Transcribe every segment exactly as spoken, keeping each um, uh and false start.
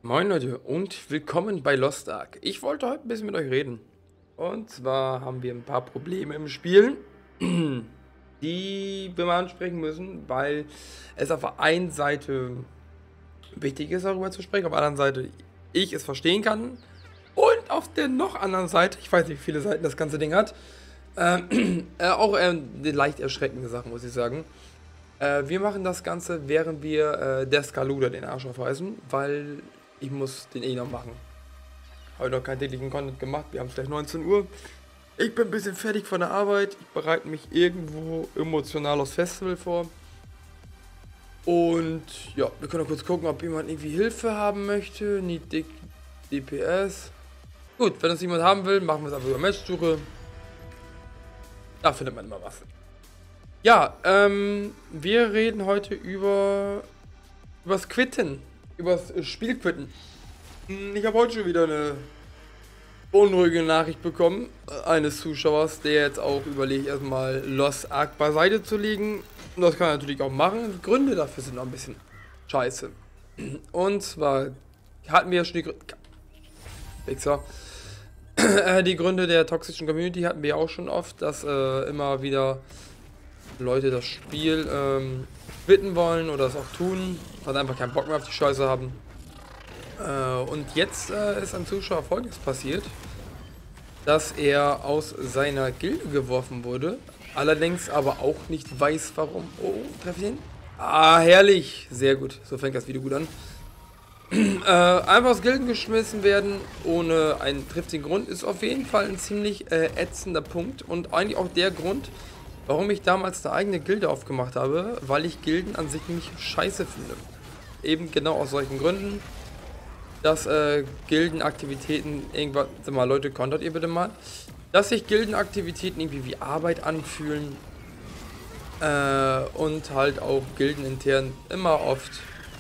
Moin Leute und willkommen bei Lost Ark. Ich wollte heute ein bisschen mit euch reden. Und zwar haben wir ein paar Probleme im Spiel, die wir mal ansprechen müssen, weil es auf der einen Seite wichtig ist, darüber zu sprechen, auf der anderen Seite ich es verstehen kann und auf der noch anderen Seite, ich weiß nicht, wie viele Seiten das ganze Ding hat, äh, äh, auch äh, eine leicht erschreckende Sache, muss ich sagen. Äh, wir machen das Ganze, während wir äh, der Skaluda den Arsch aufreißen, weil ich muss den eh noch machen. Heute noch keinen täglichen Content gemacht, wir haben es gleich neunzehn Uhr. Ich bin ein bisschen fertig von der Arbeit, ich bereite mich irgendwo emotional aufs Festival vor. Und ja, wir können noch kurz gucken, ob jemand irgendwie Hilfe haben möchte. Need D P S. Gut, wenn das jemand haben will, machen wir es einfach über Matchsuche. Da findet man immer was. Ja, ähm, wir reden heute über übers Quitten, übers Spielquitten. Ich habe heute schon wieder eine unruhige Nachricht bekommen eines Zuschauers, der jetzt auch überlegt, erstmal Lost Ark beiseite zu legen. Und das kann er natürlich auch machen. Die Gründe dafür sind noch ein bisschen scheiße. Und zwar hatten wir ja schon die Gründe. Wichser. Die Gründe der toxischen Community hatten wir auch schon oft, dass äh, immer wieder Leute das Spiel ähm, quitten wollen oder es auch tun, weil einfach keinen Bock mehr auf die Scheiße haben. Äh, und jetzt äh, ist ein Zuschauer Folgendes passiert, dass er aus seiner Gilde geworfen wurde, allerdings aber auch nicht weiß warum. Oh, treffe ich ihn? Ah, herrlich. Sehr gut, so fängt das Video gut an. äh, einfach aus Gilden geschmissen werden, ohne einen triftigen Grund, ist auf jeden Fall ein ziemlich äh, ätzender Punkt und eigentlich auch der Grund, warum ich damals eine eigene Gilde aufgemacht habe, weil ich Gilden an sich nämlich scheiße finde. Eben genau aus solchen Gründen, dass äh, Gildenaktivitäten irgendwann, sag mal Leute, kontert ihr bitte mal, dass sich Gildenaktivitäten irgendwie wie Arbeit anfühlen äh, und halt auch gildenintern immer oft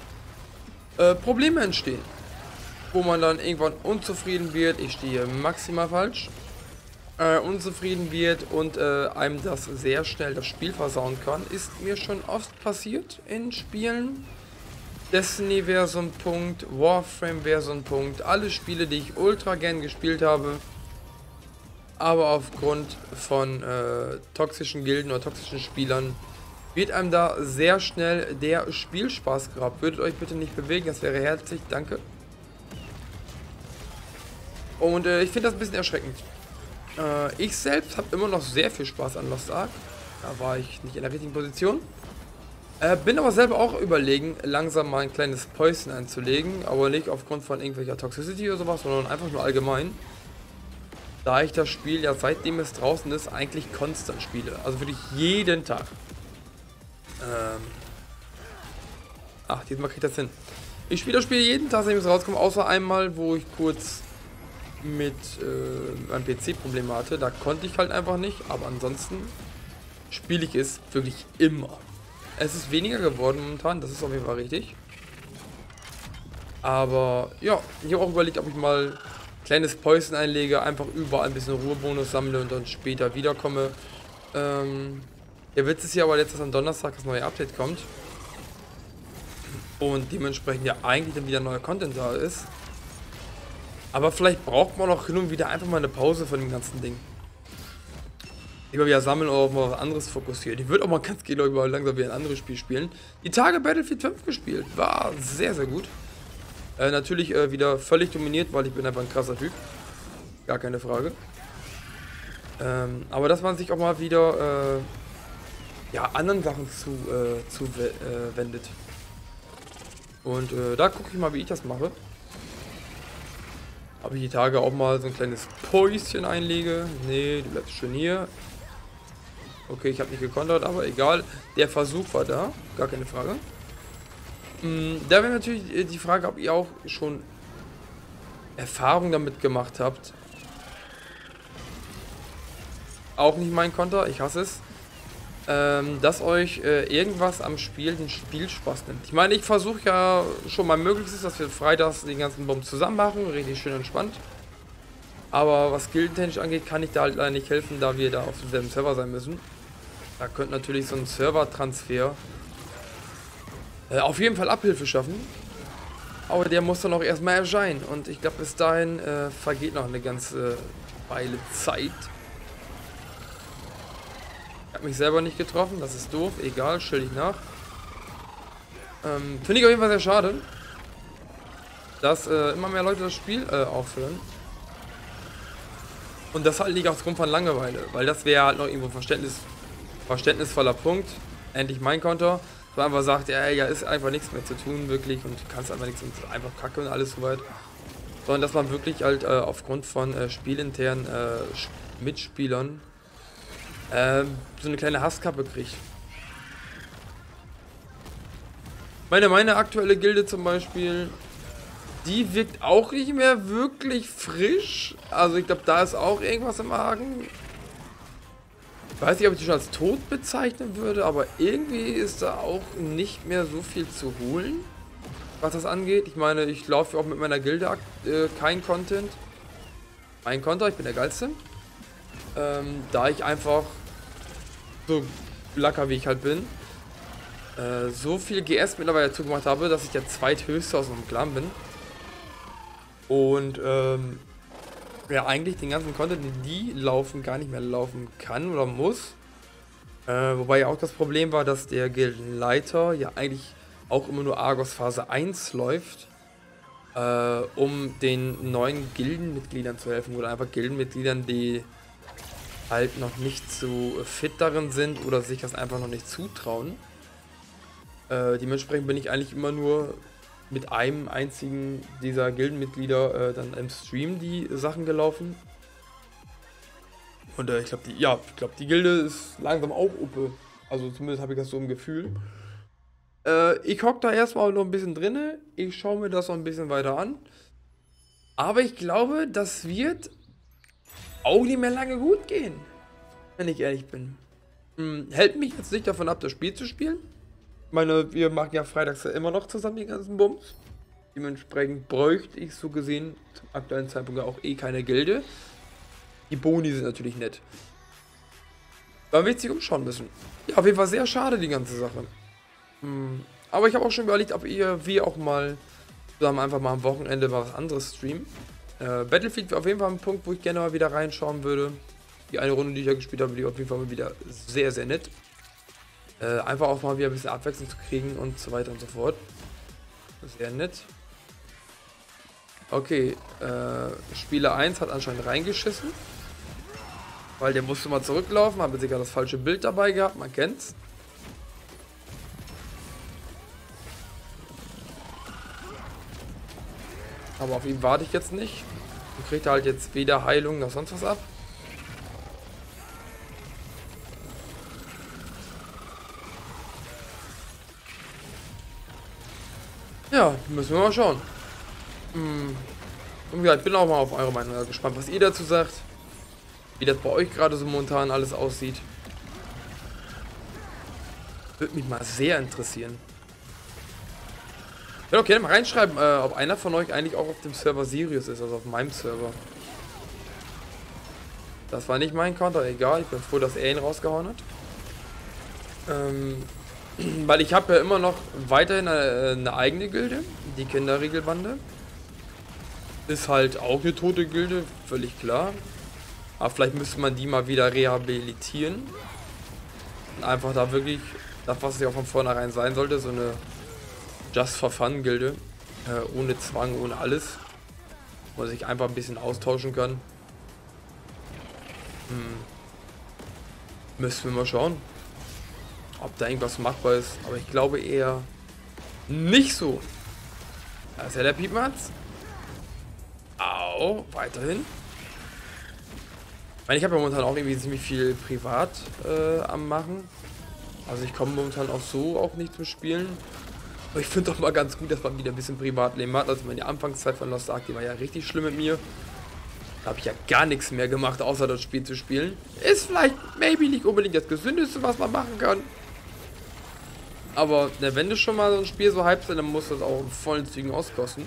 äh, Probleme entstehen, wo man dann irgendwann unzufrieden wird, ich stehe maximal falsch, Äh, unzufrieden wird und äh, einem das sehr schnell das Spiel versauen kann, ist mir schon oft passiert in Spielen. Destiny wäre so ein Punkt, Warframe wäre so ein Punkt, alle Spiele, die ich ultra gern gespielt habe, aber aufgrund von äh, toxischen Gilden oder toxischen Spielern wird einem da sehr schnell der Spielspaß geraubt. Würdet euch bitte nicht bewegen, das wäre herzlich, danke. Und äh, ich finde das ein bisschen erschreckend. Ich selbst habe immer noch sehr viel Spaß an Lost Ark. Da war ich nicht in der richtigen Position. Äh, bin aber selber auch überlegen, langsam mal ein kleines Päuschen einzulegen. Aber nicht aufgrund von irgendwelcher Toxicity oder sowas, sondern einfach nur allgemein. Da ich das Spiel ja seitdem es draußen ist, eigentlich konstant spiele. Also wirklich jeden Tag. Ähm Ach, diesmal kriege ich das hin. Ich spiele das Spiel jeden Tag, seitdem es rauskommt. Außer einmal, wo ich kurz mit äh, einem P C-Problem hatte, da konnte ich halt einfach nicht, aber ansonsten spiele ich es wirklich immer. Es ist weniger geworden momentan, das ist auf jeden Fall richtig. Aber ja, ich habe auch überlegt, ob ich mal ein kleines Päuschen einlege, einfach überall ein bisschen Ruhebonus sammle und dann später wiederkomme. Ähm, der Witz ist ja aber jetzt, dass am Donnerstag das neue Update kommt. Und dementsprechend ja eigentlich dann wieder neuer Content da ist. Aber vielleicht braucht man auch hin und wieder einfach mal eine Pause von dem ganzen Ding. Lieber wieder sammeln oder auf mal was anderes fokussieren. Ich würde auch mal ganz gerne über langsam wieder ein anderes Spiel spielen. Die Tage Battlefield fünf gespielt. War sehr, sehr gut. Äh, natürlich äh, wieder völlig dominiert, weil ich bin einfach ein krasser Typ. Gar keine Frage. Ähm, aber dass man sich auch mal wieder äh, ja, anderen Sachen zu, äh, zu äh, wendet. Und äh, da gucke ich mal, wie ich das mache. Ob ich die Tage auch mal so ein kleines Päuschen einlege. Nee, du bleibst schön hier. Okay, ich habe nicht gekontert, aber egal. Der Versuch war da, gar keine Frage. Hm, da wäre natürlich die Frage, ob ihr auch schon Erfahrung damit gemacht habt. Auch nicht mein Konter, ich hasse es. Ähm, dass euch äh, irgendwas am Spiel den Spielspaß nimmt. Ich meine, ich versuche ja schon mal Möglichstes, dass wir freitags den ganzen Bomb zusammen machen, richtig schön entspannt. Aber was gildentechnisch angeht, kann ich da halt leider nicht helfen, da wir da auf demselben Server sein müssen. Da könnte natürlich so ein Servertransfer äh, auf jeden Fall Abhilfe schaffen. Aber der muss dann auch erstmal erscheinen. Und ich glaube, bis dahin äh, vergeht noch eine ganze Weile Zeit. Ich habe mich selber nicht getroffen, das ist doof. Egal, stell dich nach. Ähm, Finde ich auf jeden Fall sehr schade, dass äh, immer mehr Leute das Spiel äh, aufhören. Und das halt nicht aufgrund von Langeweile. Weil das wäre halt noch irgendwo ein Verständnis, verständnisvoller Punkt. Endlich mein Konto. So einfach sagt, ja, ja, ist einfach nichts mehr zu tun, wirklich. Und du kannst einfach nichts, und einfach kacke und alles soweit. Sondern dass man wirklich halt äh, aufgrund von äh, spielinternen äh, Mitspielern äh, so eine kleine Hasskappe kriegt. Meine, meine aktuelle Gilde zum Beispiel, die wirkt auch nicht mehr wirklich frisch. Also ich glaube, da ist auch irgendwas im Argen. Ich weiß nicht, ob ich die schon als tot bezeichnen würde, aber irgendwie ist da auch nicht mehr so viel zu holen, was das angeht. Ich meine, ich laufe auch mit meiner Gilde äh, kein Content. Mein Konter, ich bin der Geilste. Ähm, da ich einfach so lacker wie ich halt bin, äh, so viel G S mittlerweile zugemacht habe, dass ich der zweithöchste aus meinem Clan bin. Und ähm, ja, eigentlich den ganzen Content, den die laufen, gar nicht mehr laufen kann oder muss. Äh, wobei ja auch das Problem war, dass der Gildenleiter ja eigentlich auch immer nur Argos Phase eins läuft, äh, um den neuen Gildenmitgliedern zu helfen. Oder einfach Gildenmitgliedern, die halt noch nicht so fit darin sind oder sich das einfach noch nicht zutrauen. Äh, dementsprechend bin ich eigentlich immer nur mit einem einzigen dieser Gildenmitglieder äh, dann im Stream die Sachen gelaufen. Und äh, ich glaube, die, ja, ich glaube, die Gilde ist langsam auch uppe. Also zumindest habe ich das so im Gefühl. Äh, ich hocke da erstmal noch ein bisschen drinne. Ich schaue mir das noch ein bisschen weiter an. Aber ich glaube, das wird auch nicht mehr lange gut gehen. Wenn ich ehrlich bin. Hm, hält mich jetzt nicht davon ab, das Spiel zu spielen. Ich meine, wir machen ja freitags ja immer noch zusammen die ganzen Bums. Dementsprechend bräuchte ich so gesehen zum aktuellen Zeitpunkt auch eh keine Gilde. Die Boni sind natürlich nett. Da wird sich umschauen müssen. Ja, auf jeden Fall sehr schade, die ganze Sache. Hm, aber ich habe auch schon überlegt, ob ihr, wir auch mal zusammen einfach mal am Wochenende mal was anderes streamen. Äh, Battlefield wäre auf jeden Fall ein Punkt, wo ich gerne mal wieder reinschauen würde. Die eine Runde, die ich ja gespielt habe, die auf jeden Fall mal wieder sehr, sehr nett. Äh, einfach auch mal wieder ein bisschen Abwechslung zu kriegen und so weiter und so fort. Sehr nett. Okay, äh, Spieler eins hat anscheinend reingeschissen. Weil der musste mal zurücklaufen, habe sogar das falsche Bild dabei gehabt, man kennt's. Aber auf ihn warte ich jetzt nicht. Und kriegt er halt jetzt weder Heilung noch sonst was ab. Ja, müssen wir mal schauen. Hm. Und ja, ich bin auch mal auf eure Meinung gespannt, was ihr dazu sagt. Wie das bei euch gerade so momentan alles aussieht. Würde mich mal sehr interessieren. Ja, okay, dann mal reinschreiben, äh, ob einer von euch eigentlich auch auf dem Server Sirius ist, also auf meinem Server. Das war nicht mein Counter, egal, ich bin froh, dass er ihn rausgehauen hat. Ähm, weil ich habe ja immer noch weiterhin eine, eine eigene Gilde, die Kinderregelbande. Ist halt auch eine tote Gilde, völlig klar. Aber vielleicht müsste man die mal wieder rehabilitieren. Und einfach da wirklich, das was ja auch von vornherein sein sollte, so eine Just for Fun Gilde. Äh, ohne Zwang, ohne alles. Wo man sich einfach ein bisschen austauschen kann. Hm. Müssen wir mal schauen, ob da irgendwas machbar ist. Aber ich glaube eher nicht so. Da ist ja der Piepmatz. Au, weiterhin. Ich meine, ich habe ja momentan auch irgendwie ziemlich viel privat äh, am machen. Also ich komme momentan auch so auch nicht zum Spielen. Aber ich finde doch mal ganz gut, dass man wieder ein bisschen Privatleben hat. Also meine Anfangszeit von Lost Ark, die war ja richtig schlimm mit mir. Da habe ich ja gar nichts mehr gemacht, außer das Spiel zu spielen. Ist vielleicht, maybe nicht unbedingt das Gesündeste, was man machen kann. Aber ne, wenn du schon mal so ein Spiel so hypst, dann muss das auch in vollen Zügen auskosten.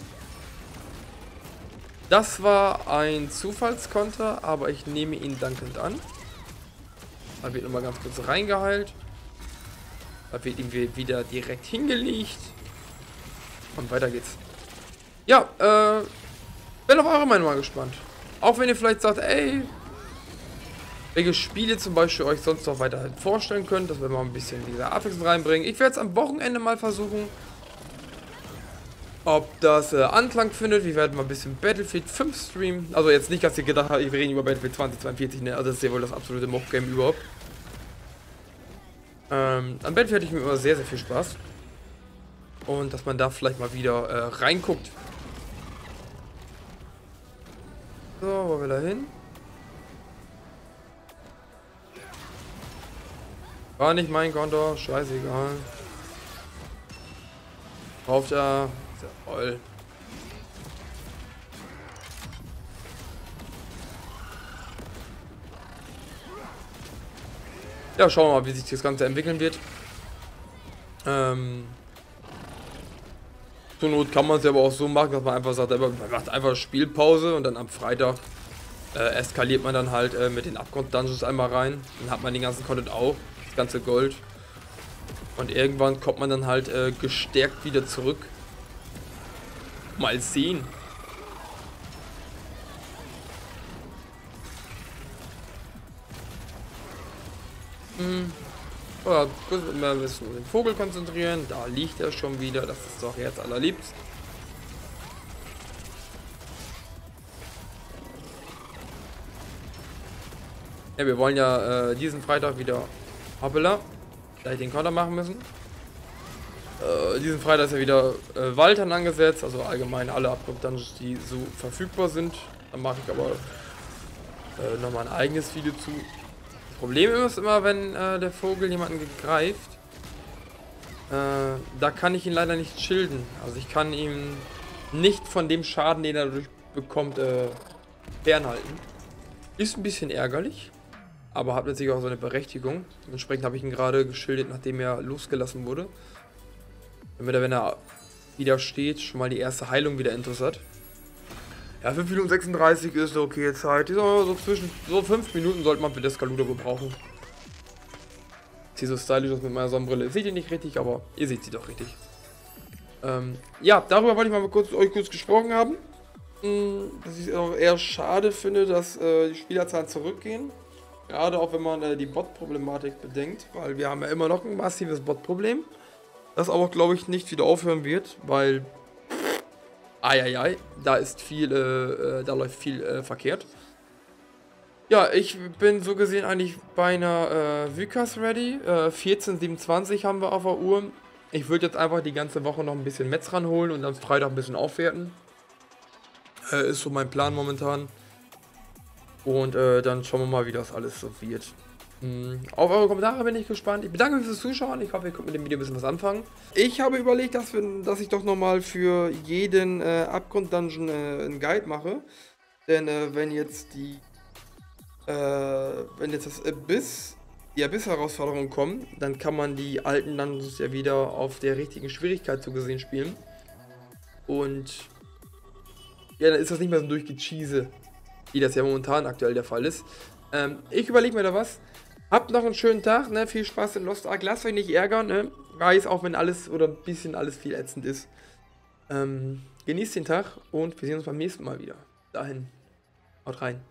Das war ein Zufallskonter, aber ich nehme ihn dankend an. Da wird nochmal ganz kurz reingeheilt. Da wird irgendwie wieder direkt hingelegt. Und weiter geht's. Ja, äh, bin auf eure Meinung mal gespannt. Auch wenn ihr vielleicht sagt, ey, welche Spiele zum Beispiel euch sonst noch weiterhin vorstellen könnt, dass wir mal ein bisschen diese Abwechslung reinbringen. Ich werde es am Wochenende mal versuchen, ob das äh, Anklang findet. Wir werden mal ein bisschen Battlefield fünf streamen. Also jetzt nicht, dass ihr gedacht habt, wir reden über Battlefield zwanzig zweiundvierzig, ne? Also das ist ja wohl das absolute Mob-Game überhaupt. Ähm, an Battlefield hatte ich mir immer sehr, sehr viel Spaß. Und dass man da vielleicht mal wieder äh, reinguckt. So, wo will er hin? War nicht mein Konto, scheißegal. Kauft er. Ist ja voll. Ja, schauen wir mal, wie sich das Ganze entwickeln wird. Ähm, zur Not kann man es ja aber auch so machen, dass man einfach sagt, man macht einfach Spielpause und dann am Freitag äh, eskaliert man dann halt äh, mit den Abgrund-Dungeons einmal rein. Dann hat man den ganzen Content auch, das ganze Gold. Und irgendwann kommt man dann halt äh, gestärkt wieder zurück. Mal sehen. Hm. Ja, kurz mal ein bisschen den Vogel konzentrieren. Da liegt er schon wieder. Das ist doch jetzt allerliebst. Ja, wir wollen ja äh, diesen Freitag wieder Hoppala. Gleich den Konter machen müssen. Äh, diesen Freitag ist ja wieder äh, Waldern angesetzt. Also allgemein alle Abgrund-Dungeons, die so verfügbar sind. Dann mache ich aber äh, nochmal ein eigenes Video zu. Problem ist immer, wenn äh, der Vogel jemanden greift, äh, da kann ich ihn leider nicht schilden. Also ich kann ihm nicht von dem Schaden, den er dadurch bekommt, äh, fernhalten. Ist ein bisschen ärgerlich, aber hat natürlich auch so eine Berechtigung. Entsprechend habe ich ihn gerade geschildert, nachdem er losgelassen wurde. Damit er, wenn er wieder steht, schon mal die erste Heilung wieder intus hat. Ja, fünf Minuten sechsunddreißig ist eine okay Zeit. So, so zwischen so fünf Minuten sollte man für das Skaluda wohl brauchen. Sieht so stylisch aus mit meiner Sonnenbrille. Seht ihr nicht richtig, aber ihr seht sie doch richtig. Ähm, ja, darüber wollte ich mal kurz, euch kurz gesprochen haben. Dass ich es auch eher schade finde, dass äh, die Spielerzahlen zurückgehen. Gerade auch wenn man äh, die Bot-Problematik bedenkt. Weil wir haben ja immer noch ein massives Bot-Problem. Das aber, glaube ich, nicht wieder aufhören wird, weil... Eieiei, da ist viel, äh, da läuft viel äh, verkehrt. Ja, ich bin so gesehen eigentlich bei einer äh, Vykas ready. Äh, vierzehn siebenundzwanzig haben wir auf der Uhr. Ich würde jetzt einfach die ganze Woche noch ein bisschen Metz ranholen und dann Freitag ein bisschen aufwerten. Äh, ist so mein Plan momentan. Und äh, dann schauen wir mal, wie das alles so wird. Mhm. Auf eure Kommentare bin ich gespannt. Ich bedanke mich fürs Zuschauen. Ich hoffe, ihr könnt mit dem Video ein bisschen was anfangen. Ich habe überlegt, dass, wir, dass ich doch nochmal für jeden äh, Abgrund-Dungeon äh, einen Guide mache. Denn äh, wenn jetzt die äh, wenn jetzt das Abyss, die Abyss-Herausforderungen kommen, dann kann man die alten Dungeons ja wieder auf der richtigen Schwierigkeit so gesehen spielen. Und ja, dann ist das nicht mehr so durchgecheese, wie das ja momentan aktuell der Fall ist. Ähm, ich überlege mir da was. Habt noch einen schönen Tag, ne? Viel Spaß in Lost Ark. Lasst euch nicht ärgern, ne? Weiß, auch wenn alles oder ein bisschen alles viel ätzend ist. Ähm, genießt den Tag und wir sehen uns beim nächsten Mal wieder. Dahin. Haut rein.